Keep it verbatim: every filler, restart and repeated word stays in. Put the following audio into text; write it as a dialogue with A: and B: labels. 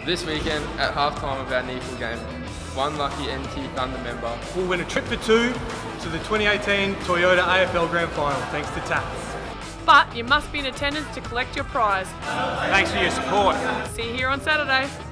A: This weekend, at halftime of our N E A F L game, one lucky N T Thunder member
B: will win a trip for two to the twenty eighteen Toyota A F L Grand Final, thanks to Tatts.
C: But you must be in attendance to collect your prize.
B: Thanks for your support.
C: See you here on Saturday.